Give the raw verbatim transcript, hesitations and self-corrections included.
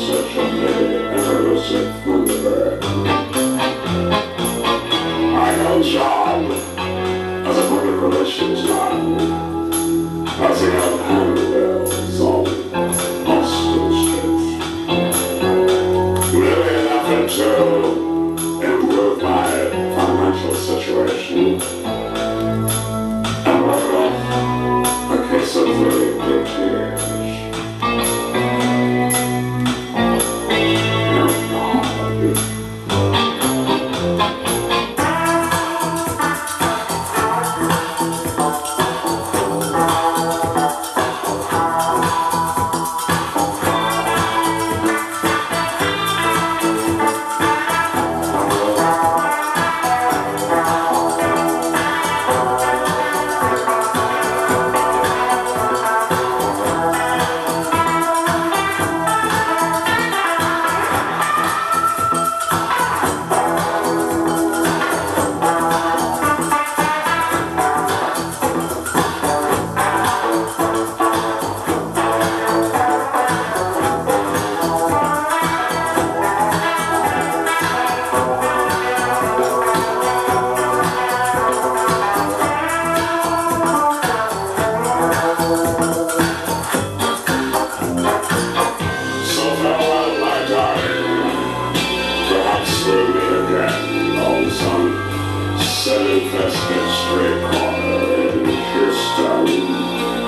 search of me an elusive Thunderbird. I held job as a public relations man, passing out handbills on Austin Street. Really an effort to improve my financial situation, and wrote off a case of really good tears. Some sin-infested street corner in Houston.